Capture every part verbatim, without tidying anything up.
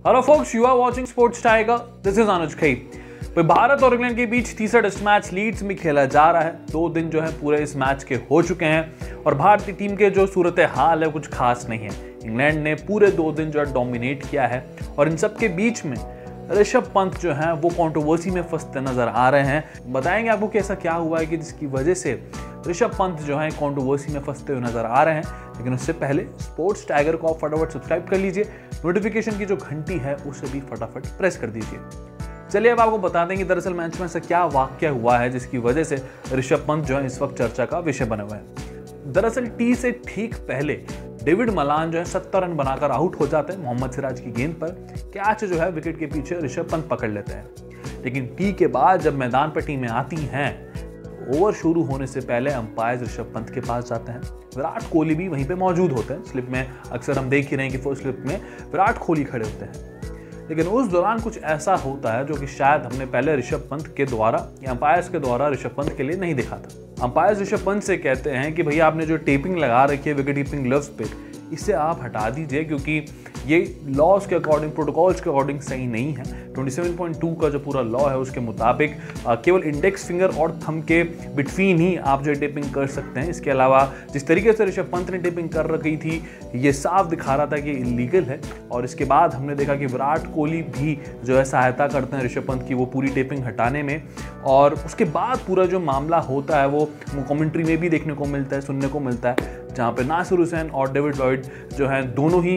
Hello folks, you are watching sports tiger. This is Anuj Khai. Bharat और England के बीच तीसरा test match Leeds में खेला जा रहा है। दो दिन जो है पूरे इस मैच के हो चुके हैं और भारतीय टीम के जो सूरत हाल है कुछ खास नहीं है। इंग्लैंड ने पूरे दो दिन जो है डोमिनेट किया है और इन सब के बीच में ऋषभ पंत जो है वो कंट्रोवर्सी में फंसते नजर आ रहे हैं। बताएंगे आपको कि ऐसा क्या हुआ है कि जिसकी वजह से ऋषभ पंत जो है कंट्रोवर्सी में फंसते हुए नजर आ रहे हैं। लेकिन उससे पहले स्पोर्ट्स टाइगर को आप फटाफट सब्सक्राइब कर लीजिए, नोटिफिकेशन की जो घंटी है उसे भी फटाफट प्रेस कर दीजिए। चलिए अब आपको बता दें कि दरअसल मैच में ऐसा क्या वाकया हुआ है जिसकी वजह से ऋषभ पंत जो है इस वक्त चर्चा का विषय बने हुए हैं। दरअसल टी से ठीक पहले डेविड मलान जो है सत्तर रन बनाकर आउट हो जाते हैं मोहम्मद सिराज की गेंद पर। कैच जो है विकेट के पीछे ऋषभ पंत पकड़ लेते हैं। लेकिन टी के बाद जब मैदान पर टीमें आती हैं, ओवर शुरू होने से पहले अंपायर ऋषभ पंत के पास जाते हैं। विराट कोहली भी वहीं पे मौजूद होते हैं। स्लिप में अक्सर हम देख ही रहे हैं कि फर्स्ट स्लिप में विराट कोहली खड़े होते हैं। लेकिन उस दौरान कुछ ऐसा होता है जो कि शायद हमने पहले ऋषभ पंत के द्वारा या अंपायर्स के द्वारा ऋषभ पंत के लिए नहीं देखा था। अंपायर्स ऋषभ पंत से कहते हैं कि भैया आपने जो टेपिंग लगा रखी है विकेट कीपिंग ग्लव्स पे, इसे आप हटा दीजिए क्योंकि ये लॉज के अकॉर्डिंग, प्रोटोकॉल्स के अकॉर्डिंग सही नहीं है। सत्ताईस पॉइंट दो का जो पूरा लॉ है उसके मुताबिक केवल इंडेक्स फिंगर और थंब के बिटवीन ही आप जो टेपिंग कर सकते हैं। इसके अलावा जिस तरीके से ऋषभ पंत ने टेपिंग कर रखी थी ये साफ दिखा रहा था कि इलीगल है। और इसके बाद हमने देखा कि विराट कोहली भी जो है सहायता करते हैं ऋषभ पंत की वो पूरी टेपिंग हटाने में। और उसके बाद पूरा जो मामला होता है वो कमेंट्री में भी देखने को मिलता है, सुनने को मिलता है, जहाँ पे नासिर हुसैन और डेविड लॉयड जो है दोनों ही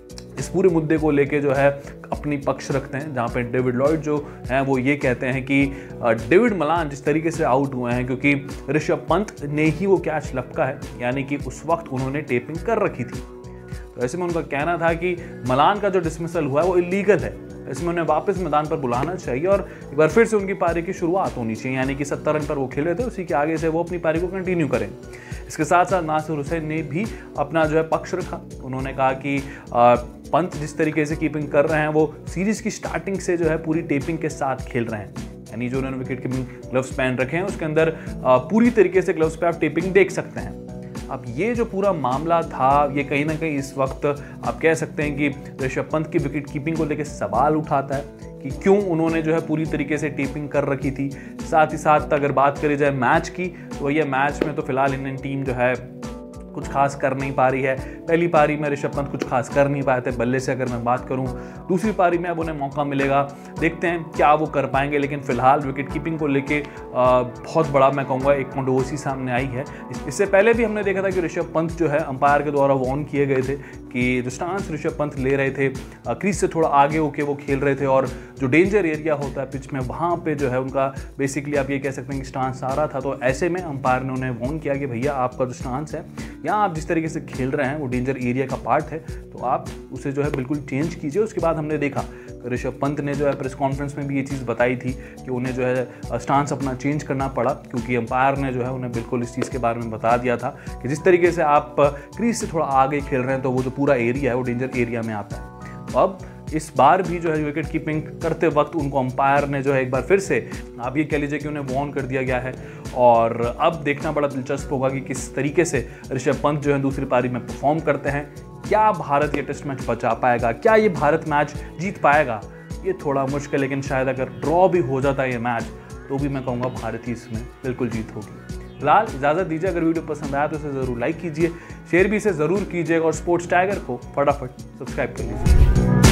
इस पूरे मुद्दे को लेके जो है अपनी पक्ष रखते हैं। जहाँ पे डेविड लॉयड जो हैं वो ये कहते हैं कि डेविड मलान जिस तरीके से आउट हुए हैं क्योंकि ऋषभ पंत ने ही वो कैच लपका है, यानी कि उस वक्त उन्होंने टेपिंग कर रखी थी। तो ऐसे में उनका कहना था कि मलान का जो डिसमिसल हुआ है वो इलीगल है। इसमें उन्हें वापस मैदान पर बुलाना चाहिए और एक बार फिर से उनकी पारी की शुरुआत होनी चाहिए, यानी कि सत्तर रन पर वो खेले थे उसी के आगे से वो अपनी पारी को कंटिन्यू करें। इसके साथ साथ नासिर हुसैन ने भी अपना जो है पक्ष रखा। उन्होंने कहा कि आ, पंत जिस तरीके से कीपिंग कर रहे हैं वो सीरीज की स्टार्टिंग से जो है पूरी टेपिंग के साथ खेल रहे हैं, यानी जो उन्होंने विकेट कीपिंग ग्लव्स पहन रखे हैं उसके अंदर आ, पूरी तरीके से ग्लव्स पे आप टेपिंग देख सकते हैं। अब ये जो पूरा मामला था ये कहीं ना कहीं इस वक्त आप कह सकते हैं कि ऋषभ पंत की विकेट कीपिंग को लेकर सवाल उठाता है कि क्यों उन्होंने जो है पूरी तरीके से टेपिंग कर रखी थी। साथ ही साथ अगर बात करी जाए मैच की तो ये मैच में तो फिलहाल इंडियन टीम जो है कुछ खास कर नहीं पा रही है। पहली पारी में ऋषभ पंत कुछ खास कर नहीं पाए थे बल्ले से अगर मैं बात करूं। दूसरी पारी में अब उन्हें मौका मिलेगा, देखते हैं क्या वो कर पाएंगे। लेकिन फिलहाल विकेट कीपिंग को लेके बहुत बड़ा मैं कहूँगा एक कंट्रोवर्सी सामने आई है। इससे पहले भी हमने देखा था कि ऋषभ पंत जो है अंपायर के द्वारा वार्न किए गए थे कि जो स्टांस ऋषभ पंत ले रहे थे क्रीज से थोड़ा आगे होके वो खेल रहे थे और जो डेंजर एरिया होता है पिच में वहाँ पे जो है उनका बेसिकली आप ये कह सकते हैं कि स्टांस आ रहा था। तो ऐसे में अंपायर ने उन्हें वार्न किया कि भैया आपका जो स्टांस है यहाँ आप जिस तरीके से खेल रहे हैं वो डेंजर एरिया का पार्ट है, तो आप उसे जो है बिल्कुल चेंज कीजिए। उसके बाद हमने देखा ऋषभ पंत ने जो है प्रेस कॉन्फ्रेंस में भी ये चीज़ बताई थी कि उन्हें जो है स्टांस अपना चेंज करना पड़ा क्योंकि अंपायर ने जो है उन्हें बिल्कुल इस चीज़ के बारे में बता दिया था कि जिस तरीके से आप क्रीज से थोड़ा आगे खेल रहे हैं तो वो जो पूरा एरिया है वो डेंजर एरिया में आता है। तो अब इस बार भी जो है विकेट कीपिंग करते वक्त उनको अंपायर ने जो है एक बार फिर से आप ये कह लीजिए कि उन्हें वार्न कर दिया गया है। और अब देखना बड़ा दिलचस्प होगा कि किस तरीके से ऋषभ पंत जो है दूसरी पारी में परफॉर्म करते हैं। क्या भारत ये टेस्ट मैच बचा पाएगा, क्या ये भारत मैच जीत पाएगा, ये थोड़ा मुश्किल। लेकिन शायद अगर ड्रॉ भी हो जाता है ये मैच तो भी मैं कहूँगा भारत ही इसमें बिल्कुल जीत होगी। फिलहाल इजाज़त दीजिए। अगर वीडियो पसंद आया तो इसे ज़रूर लाइक कीजिए, शेयर भी इसे ज़रूर कीजिएगा और स्पोर्ट्स टाइगर को फटाफट सब्सक्राइब कर लीजिए।